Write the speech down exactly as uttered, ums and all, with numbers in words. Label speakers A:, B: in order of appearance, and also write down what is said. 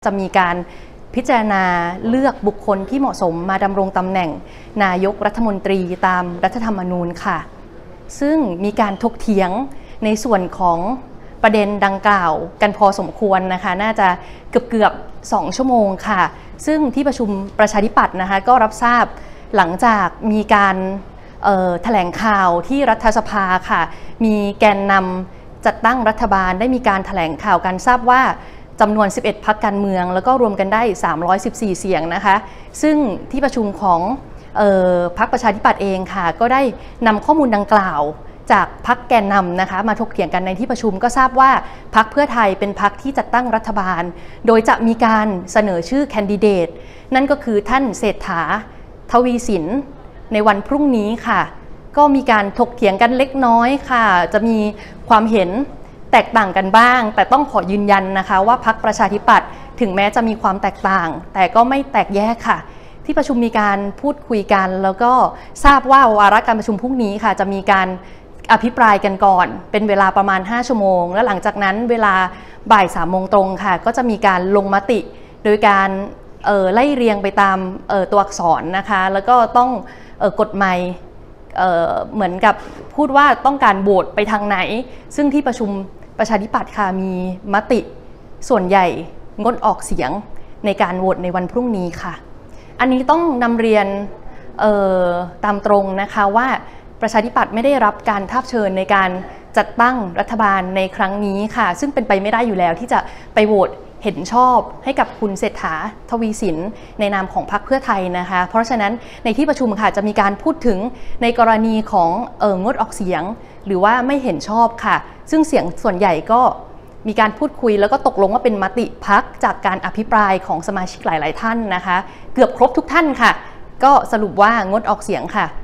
A: จะมีการพิจารณาเลือกบุคคลที่เหมาะสมมาดำรงตำแหน่งนายกรัฐมนตรีตามรัฐธรรมนูญค่ะซึ่งมีการถกเถียงในส่วนของประเด็นดังกล่าวกันพอสมควรนะคะน่าจะเกือบเกือบสองชั่วโมงค่ะซึ่งที่ประชุมประชาธิปัตย์นะคะก็รับทราบหลังจากมีการแถลงข่าวที่รัฐสภาค่ะมีแกนนำจัดตั้งรัฐบาลได้มีการแถลงข่าวกันทราบว่าจำนวนสิบเอ็ดพรรคการเมืองแล้วก็รวมกันได้สามร้อยสิบสี่เสียงนะคะซึ่งที่ประชุมของพรรคประชาธิปัตย์เองค่ะก็ได้นำข้อมูลดังกล่าวจากพรรคแกนนำนะคะมาถกเถียงกันในที่ประชุมก็ทราบว่าพรรคเพื่อไทยเป็นพรรคที่จัดตั้งรัฐบาลโดยจะมีการเสนอชื่อแคนดิเดตนั่นก็คือท่านเศรษฐาทวีสินในวันพรุ่งนี้ค่ะก็มีการถกเถียงกันเล็กน้อยค่ะจะมีความเห็นแตกต่างกันบ้างแต่ต้องขอยืนยันนะคะว่าพรรคประชาธิปัตย์ถึงแม้จะมีความแตกต่างแต่ก็ไม่แตกแยกค่ะที่ประชุมมีการพูดคุยกันแล้วก็ทราบว่าวาระการประชุมพรุ่งนี้ค่ะจะมีการอภิปรายกันก่อนเป็นเวลาประมาณห้าชั่วโมงและหลังจากนั้นเวลาบ่ายสามโมงตรงค่ะก็จะมีการลงมติโดยการไล่เรียงไปตามตัวอักษรนะคะแล้วก็ต้องกดไมค์เหมือนกับพูดว่าต้องการโหวตไปทางไหนซึ่งที่ประชุมประชาธิปัตย์ค่ะมีมติส่วนใหญ่งดออกเสียงในการโหวตในวันพรุ่งนี้ค่ะอันนี้ต้องนำเรียนตามตรงนะคะว่าประชาธิปัตย์ไม่ได้รับการทาบเชิญในการจัดตั้งรัฐบาลในครั้งนี้ค่ะซึ่งเป็นไปไม่ได้อยู่แล้วที่จะไปโหวตเห็นชอบให้กับคุณเศรษฐาทวีสินในนามของพรรคเพื่อไทยนะคะเพราะฉะนั้นในที่ประชุมค่ะจะมีการพูดถึงในกรณีของเอ่องดออกเสียงหรือว่าไม่เห็นชอบค่ะซึ่งเสียงส่วนใหญ่ก็มีการพูดคุยแล้วก็ตกลงว่าเป็นมติพรรคจากการอภิปรายของสมาชิกหลายๆท่านนะคะเกือบครบทุกท่านค่ะก็สรุปว่างดออกเสียงค่ะ